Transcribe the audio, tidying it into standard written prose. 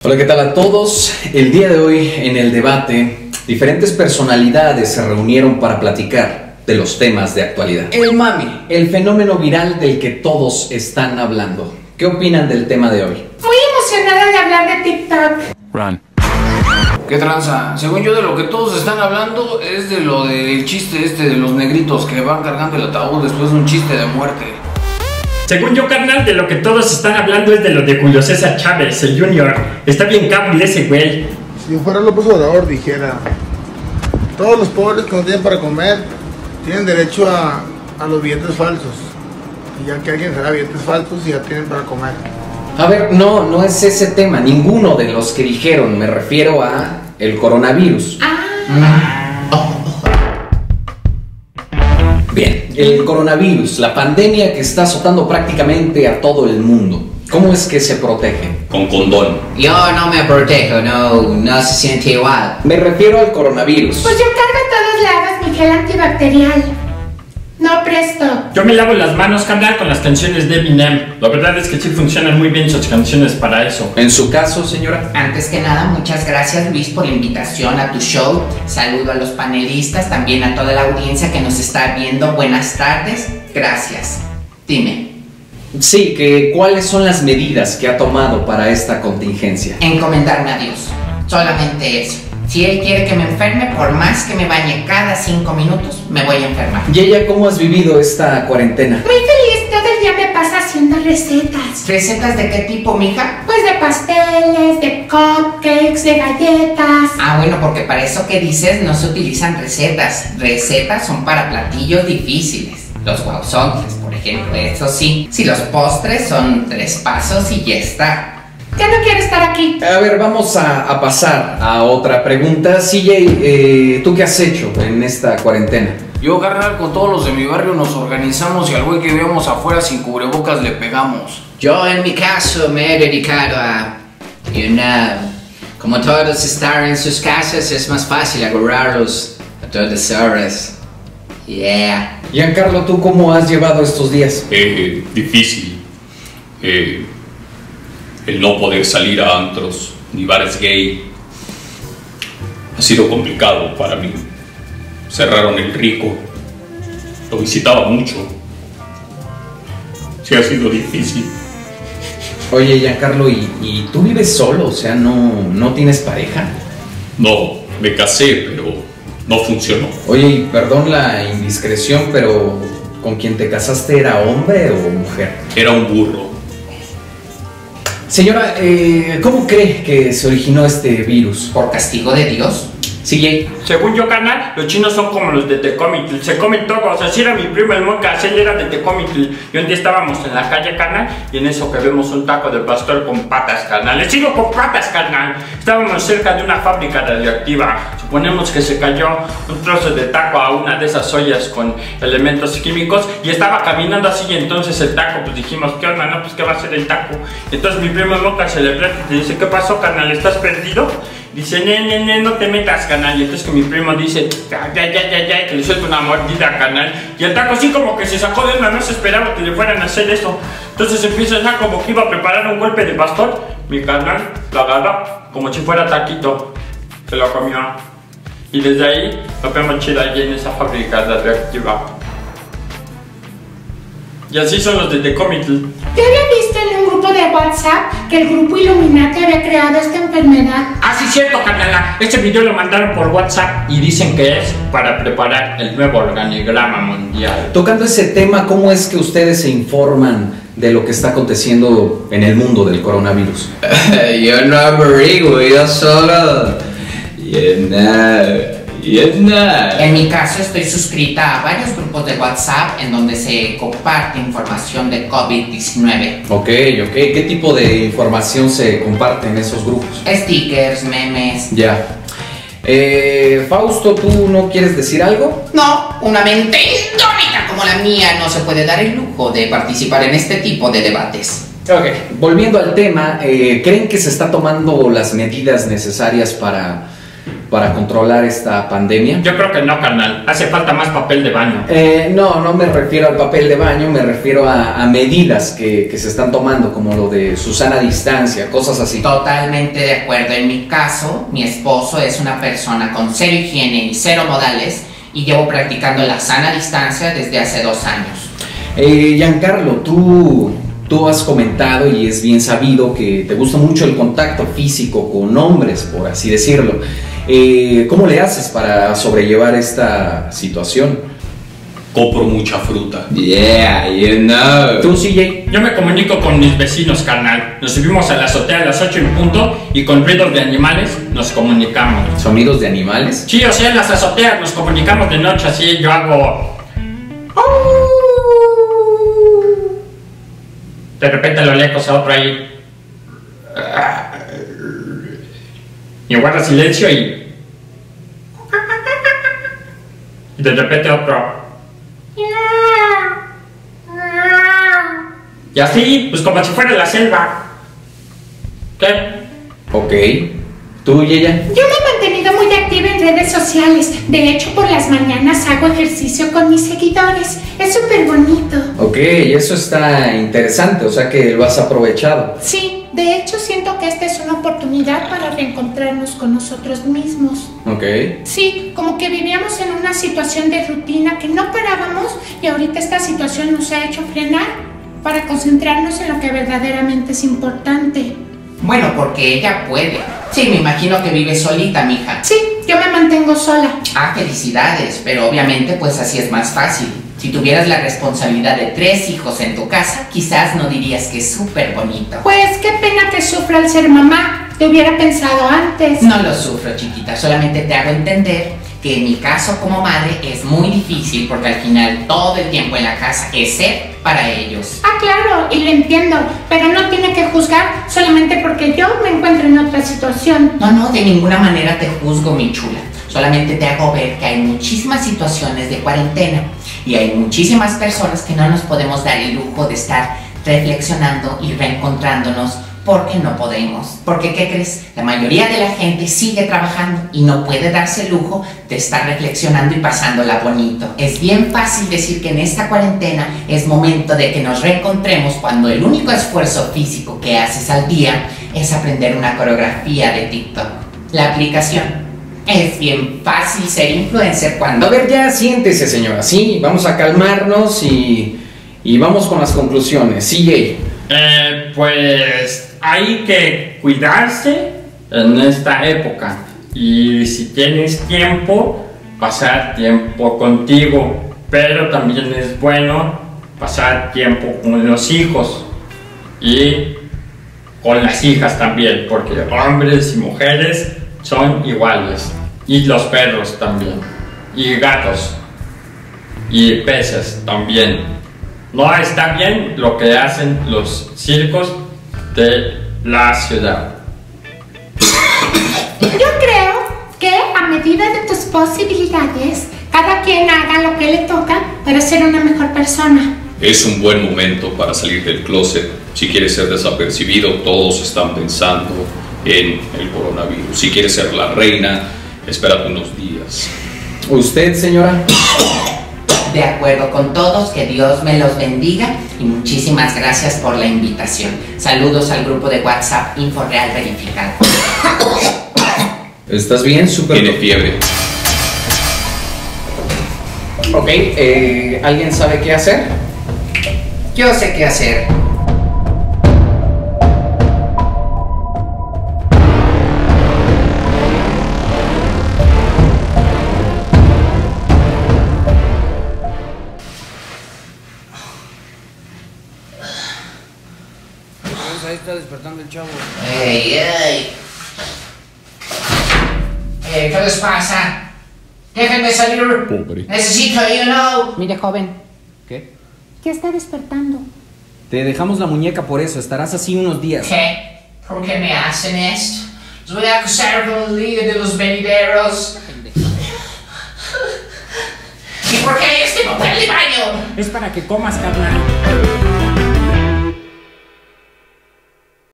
Hola, ¿qué tal a todos? El día de hoy en el debate, diferentes personalidades se reunieron para platicar de los temas de actualidad. El mami, el fenómeno viral del que todos están hablando. ¿Qué opinan del tema de hoy? Muy emocionada de hablar de TikTok. Run. ¿Qué tranza? Según yo, de lo que todos están hablando es de lo del chiste de los negritos que van cargando el ataúd después de un chiste de muerte. Según yo, carnal, de lo que todos están hablando es de lo de Julio César Chávez, el Junior. Está bien cabrón ese güey. Si yo fuera López Obrador, dijera: todos los pobres que no tienen para comer tienen derecho a los billetes falsos. Y ya que alguien se da billetes falsos y ya tienen para comer. A ver, no es ese tema, ninguno de los que dijeron, me refiero a el coronavirus. Bien, el coronavirus, la pandemia que está azotando prácticamente a todo el mundo. ¿Cómo es que se protege? Con condón. Yo no me protejo, no se siente igual. Me refiero al coronavirus. Pues yo cargo a todos lados mi gel antibacterial. No presto. Yo me lavo las manos, carnal, con las canciones de Eminem. La verdad es que sí funcionan muy bien sus canciones para eso. En su caso, señora. Antes que nada, muchas gracias, Luis, por la invitación a tu show. Saludo a los panelistas, también a toda la audiencia que nos está viendo. Buenas tardes. Gracias. Dime. Sí, ¿cuáles son las medidas que ha tomado para esta contingencia? Encomendarme a Dios. Solamente eso. Si Él quiere que me enferme, por más que me bañe cada 5 minutos, me voy a enfermar. ¿Y ella cómo has vivido esta cuarentena? Muy feliz, todo el día me pasa haciendo recetas. ¿Recetas de qué tipo, mija? Pues de pasteles, de cupcakes, de galletas. Ah, bueno, porque para eso que dices no se utilizan recetas. Recetas son para platillos difíciles. Los guauzontles, por ejemplo, eso sí. Si los postres son 3 pasos y ya está. Ya no quiero estar aquí. A ver, vamos a pasar a otra pregunta. CJ, ¿tú qué has hecho en esta cuarentena? Yo, carnal, con todos los de mi barrio nos organizamos y al güey que veamos afuera sin cubrebocas le pegamos. Yo en mi caso me he dedicado a, como todos están en sus casas, es más fácil agarrarlos a todas horas. Yeah. Giancarlo, ¿tú cómo has llevado estos días? Difícil. El no poder salir a antros ni bares gay ha sido complicado para mí. Cerraron el Rico, lo visitaba mucho. Sí ha sido difícil. Oye, Giancarlo, ¿y tú vives solo? O sea, ¿no tienes pareja? No, me casé, pero no funcionó. Oye, y perdón la indiscreción, pero ¿con quien te casaste era hombre o mujer? Era un burro. Señora, ¿cómo cree que se originó este virus? ¿Por castigo de Dios? CJ. Según yo, carnal, los chinos son como los de Tecomitl. Se comen todo. O sea, si era mi primo el Mocas, él era de Tecomitl. Y un día estábamos en la calle, carnal, y en eso que vemos un taco de pastor con patas, carnal. ¡Le sigo con patas, carnal! Estábamos cerca de una fábrica radioactiva. Suponemos que se cayó un trozo de taco a una de esas ollas con elementos químicos y estaba caminando así, y entonces el taco, pues dijimos, ¿qué onda? No, pues ¿qué va a ser el taco? Y entonces mi primo Mocas se le plata y te dice, ¿qué pasó, carnal? ¿Estás perdido? Dice, no te metas, canal. Y entonces que mi primo dice, ya, que le suelta una mordida, canal. Y el taco así como que se sacó de una, no se esperaba que le fueran a hacer eso. Entonces empieza ya como que iba a preparar un golpe de pastor. Mi carnal lo agarró como si fuera taquito. Se lo comió. Y desde ahí lo vemos chido allí en esa fábrica radioactiva. Y así son los de Tecomitl. Yo había visto en un grupo de WhatsApp que el grupo Illuminati había creado esta enfermedad. Ah, sí, cierto, carnala. Este video lo mandaron por WhatsApp y dicen que es para preparar el nuevo organigrama mundial. Tocando ese tema, ¿cómo es que ustedes se informan de lo que está aconteciendo en el mundo del coronavirus? Yo no averiguo, yo solo... En mi caso estoy suscrita a varios grupos de WhatsApp en donde se comparte información de COVID-19. Ok. ¿Qué tipo de información se comparte en esos grupos? Stickers, memes. Ya. Fausto, ¿tú no quieres decir algo? No, una mente indómita como la mía no se puede dar el lujo de participar en este tipo de debates. Ok, volviendo al tema, ¿creen que se está tomando las medidas necesarias para para controlar esta pandemia? Yo creo que no, carnal. Hace falta más papel de baño. No me refiero al papel de baño, me refiero a medidas que se están tomando, como lo de Susana distancia, cosas así. Totalmente de acuerdo. En mi caso, mi esposo es una persona con cero higiene y cero modales y llevo practicando la sana distancia desde hace 2 años. Giancarlo, tú has comentado y es bien sabido que te gusta mucho el contacto físico con hombres, por así decirlo. ¿Cómo le haces para sobrellevar esta situación? Compro mucha fruta. Yeah, you know. ¿Tú, CJ? Yo me comunico con mis vecinos, carnal. Nos subimos a la azotea a las 8 en punto y con ruidos de animales nos comunicamos. ¿Sonidos de animales? Sí, o sea, en las azoteas nos comunicamos de noche, así yo hago... De repente lo lejos a otro ahí. Y guarda silencio y de repente otro. Y así, pues como si fuera la selva. ¿Qué? Ok. ¿Tú, Yeya? Yo me he mantenido muy activa en redes sociales. De hecho, por las mañanas hago ejercicio con mis seguidores. Es súper bonito. Ok, eso está interesante, o sea que lo has aprovechado. Sí, de hecho siento que esta es una oportunidad para reencontrarnos con nosotros mismos. Ok. Sí, como que vivíamos en una situación de rutina que no parábamos y ahorita esta situación nos ha hecho frenar para concentrarnos en lo que verdaderamente es importante. Bueno, porque ella puede. Sí, me imagino que vive solita, mija. Sí, yo me mantengo sola. Ah, felicidades, pero obviamente pues así es más fácil. Si tuvieras la responsabilidad de 3 hijos en tu casa, quizás no dirías que es súper bonito. Pues qué pena que sufra al ser mamá. Te hubiera pensado antes. No lo sufro, chiquita, solamente te hago entender que en mi caso como madre es muy difícil porque al final todo el tiempo en la casa es ser para ellos. Ah, claro, y lo entiendo, pero no tiene que juzgar solamente porque yo me encuentro en otra situación. No, de ninguna manera te juzgo, mi chula. Solamente te hago ver que hay muchísimas situaciones de cuarentena y hay muchísimas personas que no nos podemos dar el lujo de estar reflexionando y reencontrándonos porque no podemos. Porque, ¿qué crees? La mayoría de la gente sigue trabajando y no puede darse el lujo de estar reflexionando y pasándola bonito. Es bien fácil decir que en esta cuarentena es momento de que nos reencontremos cuando el único esfuerzo físico que haces al día es aprender una coreografía de TikTok. La aplicación. Es bien fácil ser influencer cuando... A ver, ya siéntese, señora. Sí, vamos a calmarnos y vamos con las conclusiones. CJ. Pues hay que cuidarse en esta época y si tienes tiempo, pasar tiempo contigo, pero también es bueno pasar tiempo con los hijos y con las hijas también, porque hombres y mujeres son iguales, y los perros también, y gatos, y peces también. No está bien lo que hacen los circos de la ciudad. Yo creo que a medida de tus posibilidades, cada quien haga lo que le toca para ser una mejor persona. Es un buen momento para salir del closet. Si quieres ser desapercibido, todos están pensando en el coronavirus. Si quieres ser la reina, espérate unos días. ¿Usted, señora? De acuerdo con todos, que Dios me los bendiga y muchísimas gracias por la invitación. Saludos al grupo de WhatsApp InfoReal Verificado. ¿Estás bien? Súper. Tiene fiebre. Ok, ¿alguien sabe qué hacer? Yo sé qué hacer. Ahí está despertando el chavo. ¡Ey! ¿Qué les pasa? Déjenme salir. Pobre. Necesito ir, ¿no? Mire, joven. ¿Qué? Ya está despertando. Te dejamos la muñeca por eso. Estarás así unos días. ¿Qué? ¿Por qué me hacen esto? Los voy a acusar con el líder de los venideros. ¿Y por qué este papel de baño? Es para que comas, carnal.